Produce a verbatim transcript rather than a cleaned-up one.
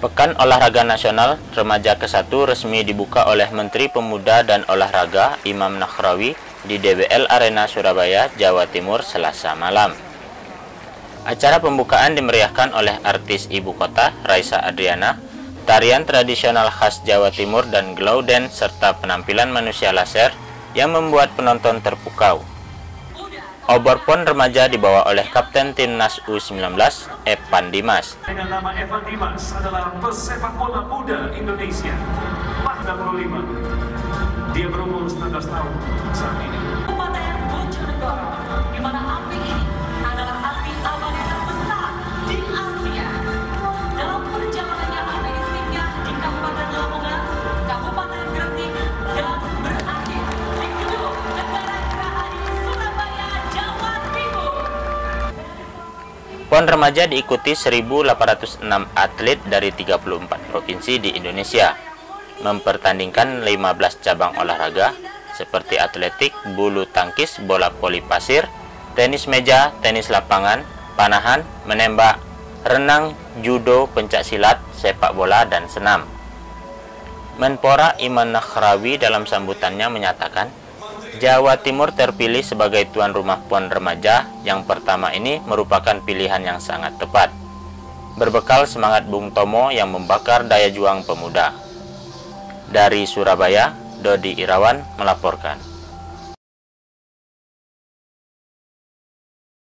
Pekan Olahraga Nasional Remaja ke satu resmi dibuka oleh Menteri Pemuda dan Olahraga Imam Nahrawi di D B L Arena Surabaya, Jawa Timur, Selasa malam. Acara pembukaan dimeriahkan oleh artis ibu kota, Raisa Adriana, tarian tradisional khas Jawa Timur dan glow dance, serta penampilan manusia laser yang membuat penonton terpukau. Obor Pon Remaja dibawa oleh Kapten Timnas U sembilan belas, Evan Dimas. Dengan nama Evan Dimas adalah pesepak bola muda Indonesia, empat puluh lima. Dia berumur sembilan belas tahun saat ini. Kabupaten Bojonegoro, di mana api ini adalah api abadi terbesar di Asia. Dalam perjalanannya api ini singgah di Kabupaten Lamongan, Kabupaten Gresik, dan berakhir di Gedung Negara Gerahadi Surabaya, Jawa Timur. Pon Remaja diikuti seribu delapan ratus enam atlet dari tiga puluh empat provinsi di Indonesia, mempertandingkan lima belas cabang olahraga seperti atletik, bulu tangkis, bola voli pasir, tenis meja, tenis lapangan, panahan, menembak, renang, judo, pencaksilat, sepak bola, dan senam. Menpora Imam Nahrawi dalam sambutannya menyatakan, Jawa Timur terpilih sebagai tuan rumah Pon Remaja yang pertama ini merupakan pilihan yang sangat tepat, berbekal semangat Bung Tomo yang membakar daya juang pemuda. Dari Surabaya, Dodi Irawan melaporkan.